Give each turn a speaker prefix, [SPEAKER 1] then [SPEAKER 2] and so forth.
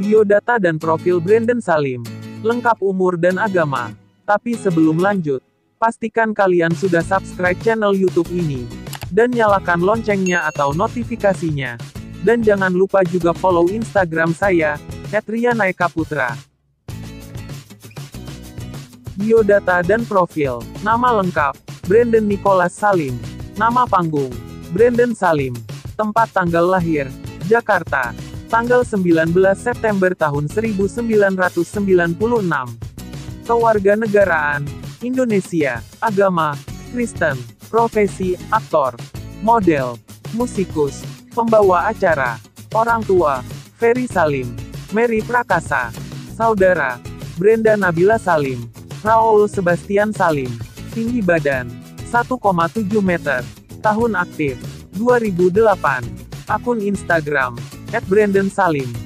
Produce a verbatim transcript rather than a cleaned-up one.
[SPEAKER 1] biodata dan profil Brandon Salim, lengkap umur dan agama. Tapi sebelum lanjut, pastikan kalian sudah subscribe channel YouTube ini, dan nyalakan loncengnya atau notifikasinya. Dan jangan lupa juga follow Instagram saya, et rianaekaputra. Biodata dan profil. Nama lengkap, Brandon Nicholas Salim. Nama panggung, Brandon Salim. Tempat tanggal lahir, Jakarta. Tanggal sembilan belas September tahun seribu sembilan ratus sembilan puluh enam. Kewarganegaraan, Indonesia. Agama, Kristen. Profesi, aktor. Model, musikus. Pembawa acara. Orang tua, Ferry Salim. Mary Prakasa. Saudara, Brenda Nabila Salim. Raoul Sebastian Salim. Tinggi badan, satu koma tujuh meter. Tahun aktif, dua ribu delapan. Akun Instagram, et brandon salim.